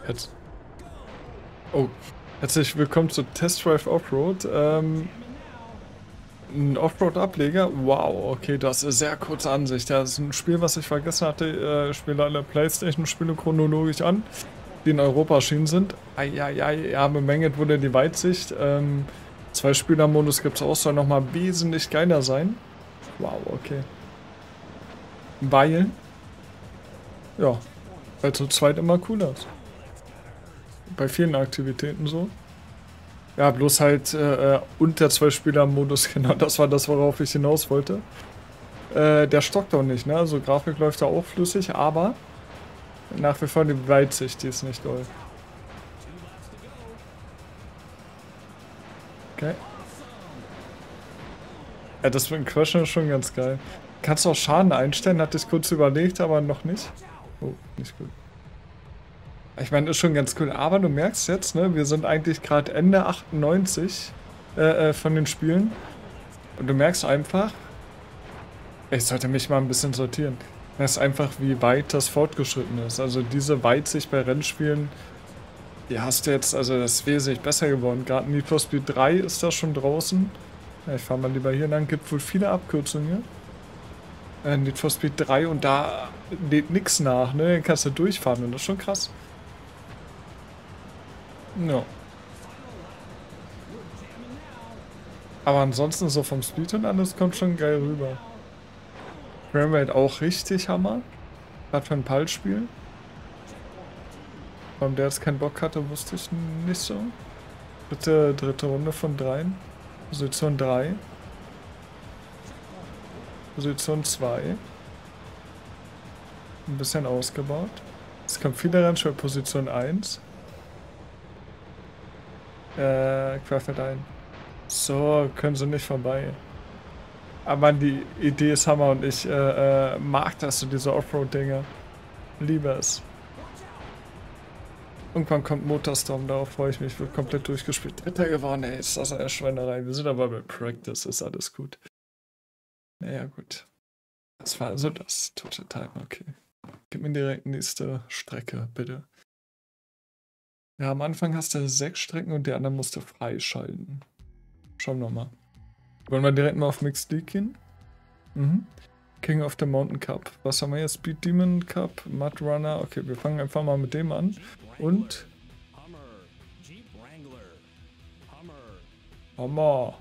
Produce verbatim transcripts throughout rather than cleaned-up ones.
Jetzt. Oh, herzlich willkommen zu Test Drive Offroad. Ähm, ein Offroad-Ableger? Wow, okay, das ist eine sehr kurze Ansicht. Das ist ein Spiel, was ich vergessen hatte. Äh, ich spiele alle PlayStation-Spiele chronologisch an, die in Europa erschienen sind. Eieiei, ja, bemängelt wurde die Weitsicht. Ähm, zwei Spieler-Modus gibt es auch, soll nochmal wesentlich geiler sein. Wow, okay. Weil, ja, weil zu zweit immer cooler ist. Bei vielen Aktivitäten so. Ja, bloß halt äh, unter zwei Spieler-Modus, genau, das war das, worauf ich hinaus wollte. Äh, der stockt auch nicht, ne? Also Grafik läuft da auch flüssig, aber nach wie vor die Weitsicht, die ist nicht doll. Okay. Ja, das mit dem Crashen ist schon ganz geil. Kannst du auch Schaden einstellen, hatte ich kurz überlegt, aber noch nicht. Oh, nicht gut. Ich meine, ist schon ganz cool, aber du merkst jetzt, ne, wir sind eigentlich gerade Ende achtundneunzig äh, äh, von den Spielen. Und du merkst einfach, ich sollte mich mal ein bisschen sortieren. Du merkst einfach, wie weit das fortgeschritten ist. Also diese Weitsicht bei Rennspielen, die hast du jetzt, also das ist wesentlich besser geworden. Gerade Need for Speed drei ist da schon draußen. Ja, ich fahre mal lieber hier lang, gibt wohl viele Abkürzungen hier. Äh, Need for Speed drei und da lädt nichts nach, ne? Dann kannst du durchfahren und das ist schon krass. Ja. Aber ansonsten so vom Speed und alles kommt schon geil rüber. Framerate auch richtig Hammer. Gerade für ein Pulse-Spiel. Warum der jetzt keinen Bock hatte, wusste ich nicht so. Dritte, dritte Runde von dreien. Position drei. Position zwei. Ein bisschen ausgebaut. Es kommt viele Rennspiel Position eins. Äh, querfeld ein. So, können sie nicht vorbei. Aber die Idee ist Hammer und ich äh, äh, mag das, so diese Offroad-Dinger. Liebe es. Irgendwann kommt Motorstorm, darauf freue ich mich, wird komplett durchgespielt. Dritter geworden, ey, ist das eine Schweinerei. Wir sind aber bei Practice, ist alles gut. Naja, gut. Das war also das Total Time, okay. Gib mir direkt nächste Strecke, bitte. Ja, am Anfang hast du sechs Strecken und die anderen musst du freischalten. Schauen wir mal. Wollen wir direkt mal auf Mixed League gehen? Mhm. King of the Mountain Cup. Was haben wir jetzt? Speed Demon Cup, Mud Runner. Okay, wir fangen einfach mal mit dem an. Und... Hammer.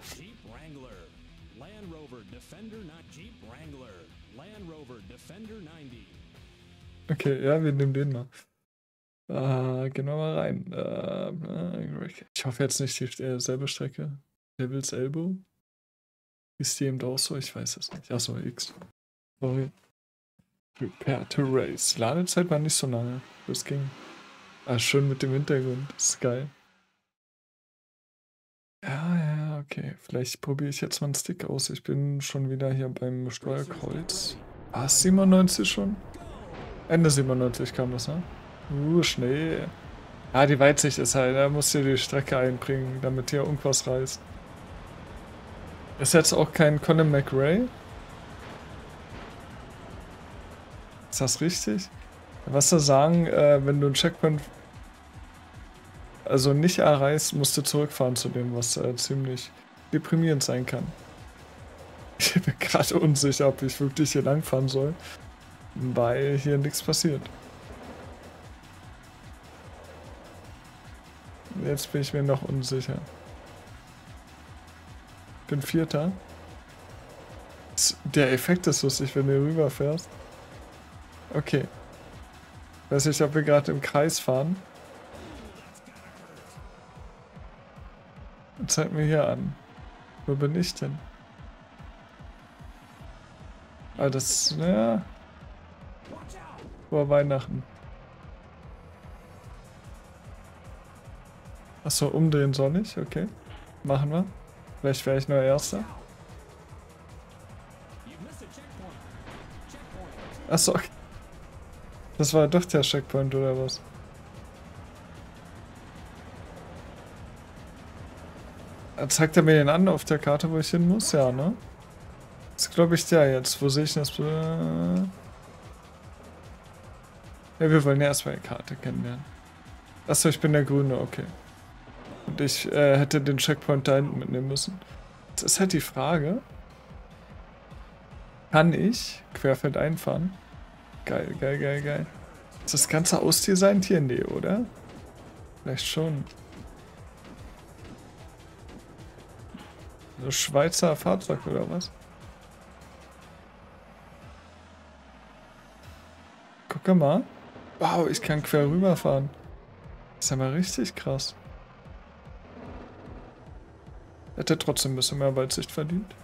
Okay, ja, wir nehmen den mal. Äh, gehen wir mal rein. Äh, ich hoffe jetzt nicht dieselbe Strecke. Devil's Elbow. Ist die eben auch so? Ich weiß es nicht. Achso, X. Sorry. Prepare to race. Ladezeit war nicht so lange. Das ging. Ah, schön mit dem Hintergrund. Das ist geil. Ja, ja, okay. Vielleicht probiere ich jetzt mal einen Stick aus. Ich bin schon wieder hier beim Steuerkreuz. Ah, siebenundneunzig schon? Ende siebenundneunzig kam das, ne? Uh, Schnee. Ah, die Weitsicht ist halt, da musst du die Strecke einbringen, damit hier irgendwas reißt. Ist jetzt auch kein Colin McRae? Ist das richtig? Was du sagen, äh, wenn du einen Checkpoint also nicht erreichst, musst du zurückfahren zu dem, was äh, ziemlich deprimierend sein kann. Ich bin gerade unsicher, ob ich wirklich hier langfahren soll, weil hier nichts passiert. Jetzt bin ich mir noch unsicher. Ich bin Vierter. Der Effekt ist lustig, wenn du rüberfährst. Okay. Weiß nicht, ob wir gerade im Kreis fahren. Zeig mir hier an. Wo bin ich denn? Ah, das, naja. Vor Weihnachten. Achso, umdrehen soll ich? Okay. Machen wir. Vielleicht wäre ich nur Erster. Achso, okay. Das war doch der Checkpoint, oder was? Zeigt er mir den an auf der Karte, wo ich hin muss? Ja, ne? Das ist, glaube ich, der jetzt. Wo sehe ich das? Ja, wir wollen ja erstmal die Karte kennenlernen. Achso, ich bin der Grüne, okay. Und ich äh, hätte den Checkpoint da hinten mitnehmen müssen. Das ist halt die Frage. Kann ich querfeld einfahren? Geil, geil, geil, geil. Ist das Ganze ausdesignt hier? Nee, oder? Vielleicht schon. So Schweizer Fahrzeug oder was? Guck mal. Wow, ich kann quer rüberfahren. Das ist ja mal richtig krass. Hätte trotzdem ein bisschen mehr Weitsicht verdient.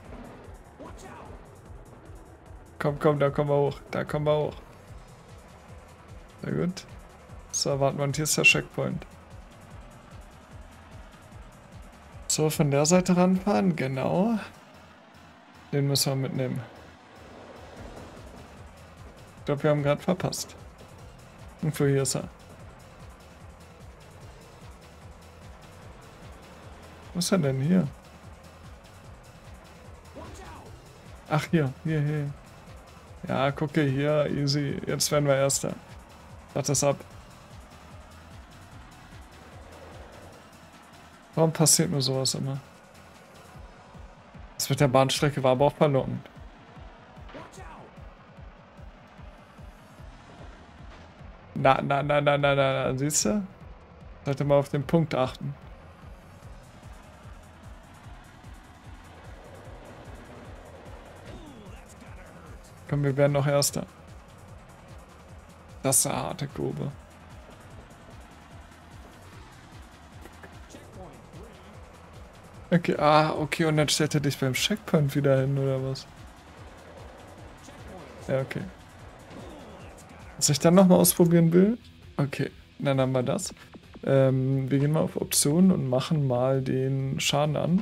Komm, komm, da kommen wir hoch. Da kommen wir hoch. Sehr gut. So, warten wir, und hier ist der Checkpoint. So, von der Seite ranfahren, genau. Den müssen wir mitnehmen. Ich glaube, wir haben gerade verpasst. Irgendwo hier ist er. Wo ist er denn hier? Ach, hier, hier, hier. Ja, gucke hier, easy. Jetzt werden wir Erster. Warte das ab. Warum passiert mir sowas immer? Das mit der Bahnstrecke war aber auch verlockend. Na, na, na, na, na, na, na, siehst du? Sollte mal auf den Punkt achten. Komm, wir werden noch Erster. Das ist eine harte Kurve. Okay, ah, okay, und dann stellt er dich beim Checkpoint wieder hin, oder was? Ja, okay. Was ich dann nochmal ausprobieren will? Okay, dann haben wir das. Ähm, wir gehen mal auf Optionen und machen mal den Schaden an.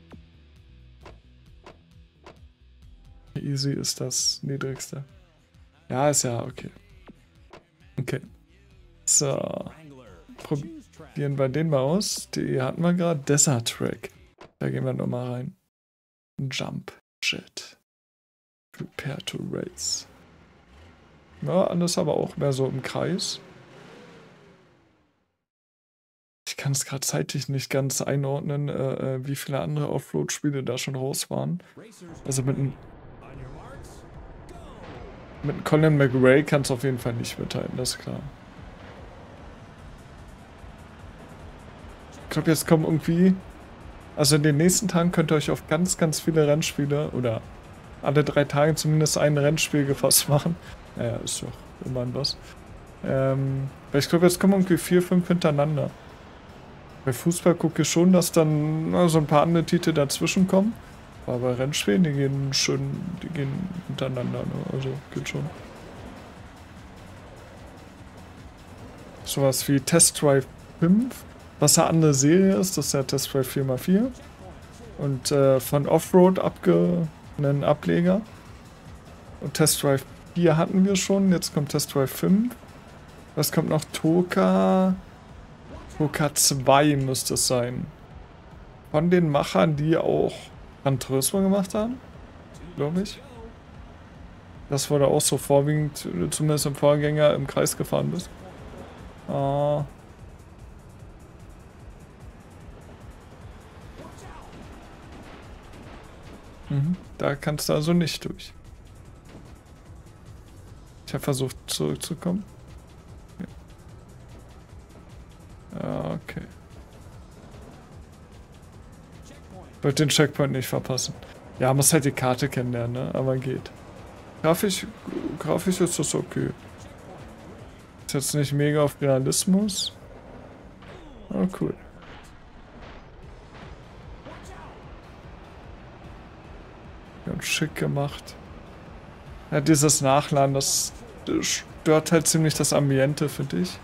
Easy ist das niedrigste. Ja, ist ja okay. Okay. So. Probieren wir den mal aus. Die hatten wir gerade. Desert Track. Da gehen wir nochmal rein. Jump. Shit. Prepare to race. Ja, alles aber auch mehr so im Kreis. Ich kann es gerade zeitlich nicht ganz einordnen, äh, wie viele andere Offroad-Spiele da schon raus waren. Also mit einem Mit Colin McRae kannst du auf jeden Fall nicht mithalten, das ist klar. Ich glaube, jetzt kommen irgendwie... Also in den nächsten Tagen könnt ihr euch auf ganz, ganz viele Rennspiele oder alle drei Tage zumindest ein Rennspiel gefasst machen. Naja, ist doch immerhin was. Ähm, weil ich glaube, jetzt kommen irgendwie vier, fünf hintereinander. Bei Fußball gucke ich schon, dass dann na, so ein paar andere Titel dazwischen kommen. Aber bei Rennspielen, die gehen schön, die gehen hintereinander, ne? Also geht schon. Sowas wie Test Drive fünf, was eine andere Serie ist, das ist ja Test Drive vier mal vier. Und äh, von Offroad abge einen Ableger. Und Test Drive vier hatten wir schon, jetzt kommt Test Drive fünf. Was kommt noch? Toka. Toka zwei müsste es sein. Von den Machern, die auch Gran Turismo gemacht haben, glaube ich. Das wurde auch so vorwiegend, zumindest im Vorgänger, im Kreis gefahren bist. Ah. Mhm. Da kannst du also nicht durch. Ich habe versucht zurückzukommen. Ja. Okay. Wollte den Checkpoint nicht verpassen. Ja, muss halt die Karte kennenlernen, ne? Aber geht. Grafisch, grafisch ist das okay. Ist jetzt nicht mega auf Realismus. Oh, cool. Ganz schick gemacht. Ja, dieses Nachladen, das stört halt ziemlich das Ambiente, finde ich.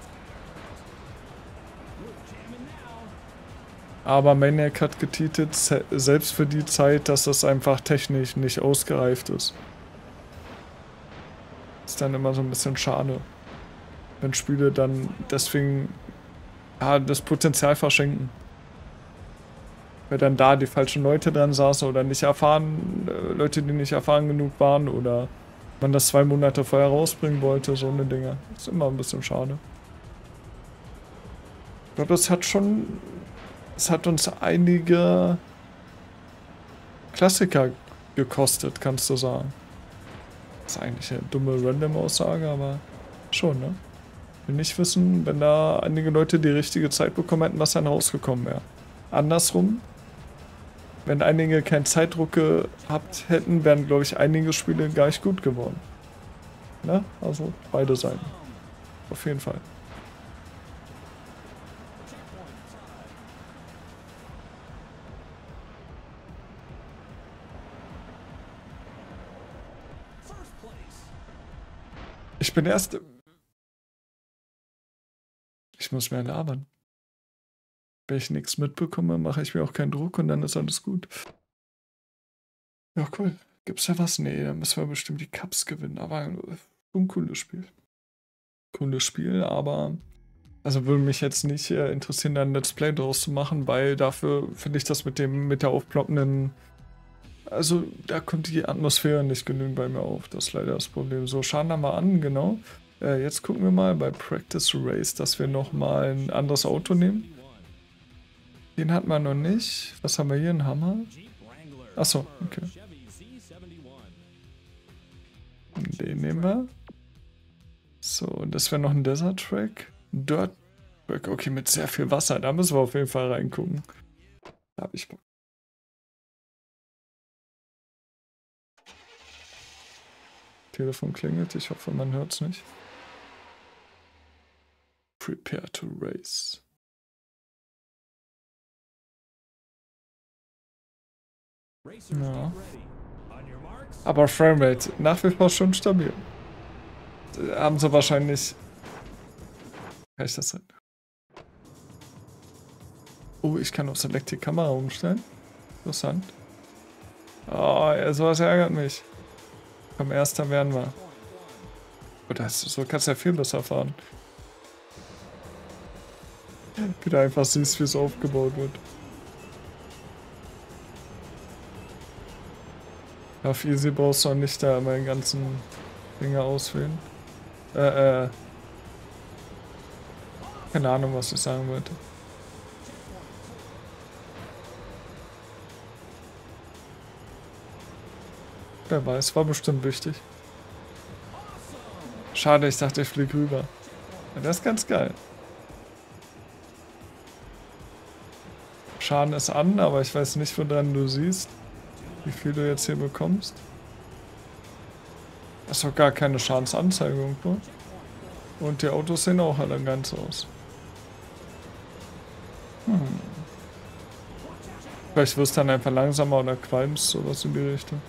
Aber Maniac hat getitelt, selbst für die Zeit, dass das einfach technisch nicht ausgereift ist. Ist dann immer so ein bisschen schade, wenn Spiele dann deswegen ja, das Potenzial verschenken. Weil dann da die falschen Leute dran saßen oder nicht erfahren, äh, Leute, die nicht erfahren genug waren oder man das zwei Monate vorher rausbringen wollte, so eine Dinge. Ist immer ein bisschen schade. glaube, es hat schon, es hat uns einige Klassiker gekostet, kannst du sagen. Das ist eigentlich eine dumme Random-Aussage, aber schon, ne? Ich will nicht wissen, wenn da einige Leute die richtige Zeit bekommen hätten, was dann rausgekommen wäre. Andersrum, wenn einige keinen Zeitdruck gehabt hätten, wären, glaube ich, einige Spiele gar nicht gut geworden. Ne? Also beide Seiten. Auf jeden Fall. Ich bin erst... Ich muss mehr labern. Wenn ich nichts mitbekomme, mache ich mir auch keinen Druck und dann ist alles gut. Ja, cool. Gibt's da was? Nee, da müssen wir bestimmt die Cups gewinnen. Aber ein cooles Spiel. Cooles Spiel, aber... Also würde mich jetzt nicht äh, interessieren, da ein Let's Play draus zu machen, weil dafür finde ich das mit dem, mit der aufploppenden... Also da kommt die Atmosphäre nicht genügend bei mir auf. Das ist leider das Problem. So, schauen wir mal an, genau. Äh, jetzt gucken wir mal bei Practice Race, dass wir nochmal ein anderes Auto nehmen. Den hatten wir noch nicht. Was haben wir hier? Ein Hammer? Achso, okay. Den nehmen wir. So, und das wäre noch ein Desert Track. Dirt Track, okay, mit sehr viel Wasser. Da müssen wir auf jeden Fall reingucken. Da habe ich Bock. Telefon klingelt, ich hoffe, man hört es nicht. Prepare to race. Ja. Aber Framerate nach wie vor schon stabil. Haben sie wahrscheinlich... Kann ich das rein? Oh, ich kann auf Select die Kamera umstellen. Interessant. Oh, ja, sowas ärgert mich. Komm, erster werden wir. Oder so kannst du ja viel besser fahren. Wie du einfach siehst, wie es aufgebaut wird. Auf Easy brauchst du auch nicht da immer den ganzen Dinge auswählen. Äh, äh. Keine Ahnung, was ich sagen wollte. Wer weiß, war bestimmt wichtig. Schade, ich dachte, ich fliege rüber. Ja, das ist ganz geil. Schaden ist an, aber ich weiß nicht, woran du siehst, wie viel du jetzt hier bekommst. Das ist doch gar keine Schadensanzeige irgendwo. Und die Autos sehen auch alle ganz aus. Hm. Vielleicht wirst du dann einfach langsamer oder qualmst, sowas in die Richtung.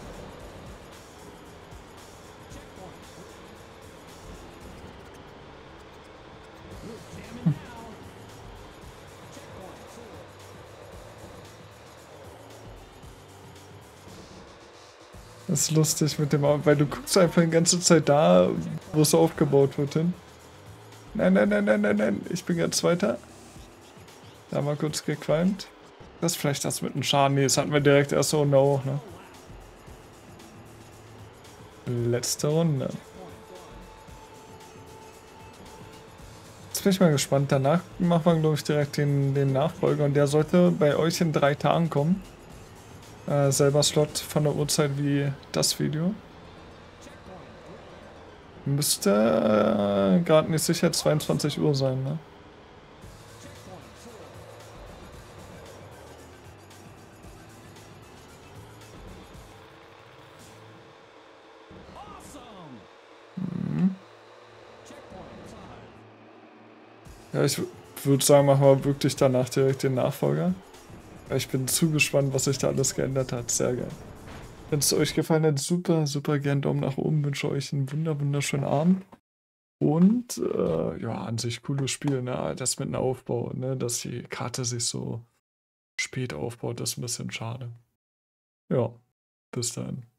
Das ist lustig mit dem, weil du guckst einfach die ganze Zeit da, wo es aufgebaut wird hin. Nein, nein, nein, nein, nein, nein, ich bin jetzt Zweiter. Da mal kurz gequalmt. Das ist vielleicht das mit dem Schaden. Nee, das hatten wir direkt erst so Runde auch, ne? Letzte Runde. Jetzt bin ich mal gespannt. Danach machen wir, glaube ich, direkt den, den Nachfolger. Und der sollte bei euch in drei Tagen kommen. Äh, selber Slot von der Uhrzeit wie das Video. Müsste äh, gerade nicht sicher zweiundzwanzig Uhr sein, ne? Mhm. Ja, ich würde sagen, machen wir wirklich danach direkt den Nachfolger. Ich bin zu gespannt, was sich da alles geändert hat. Sehr geil. Wenn es euch gefallen hat, super, super gern Daumen nach oben. Wünsche euch einen wunder, wunderschönen Abend. Und, äh, ja, an sich cooles Spiel, ne? Das mit dem Aufbau, ne? Dass die Karte sich so spät aufbaut, ist ein bisschen schade. Ja, bis dann.